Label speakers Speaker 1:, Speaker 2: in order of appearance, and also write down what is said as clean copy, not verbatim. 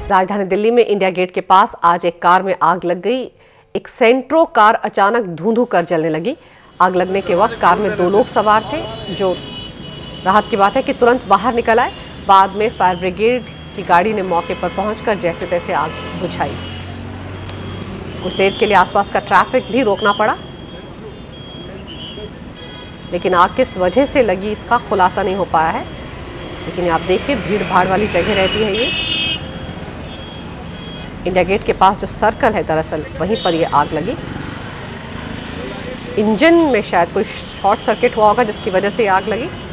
Speaker 1: राजधानी दिल्ली में India gate के पास आज एक कार में आग लग गई। एक सेंट्रो कार अचानक धुंधु कर जलने लगी। आग लगने के वक्त कार में 2 लोग सवार थे, जो राहत की बात है कि तुरंत बाहर निकल आए। बाद में फायर ब्रिगेड की गाड़ी ने मौके पर पहुंचकर जैसे तैसे आग बुझाई। कुछ देर के लिए आसपास का ट्रैफिक भी रोकना पड़ा, लेकिन आग किस वजह से लगी इसका खुलासा नहीं हो पाया है। लेकिन आप देखिए, भीड़ भाड़ वाली जगह रहती है ये। इंडिया गेट के पास जो सर्कल है, दरअसल वहीं पर ये आग लगी। इंजन में शायद कोई शॉर्ट सर्किट हुआ होगा जिसकी वजह से आग लगी।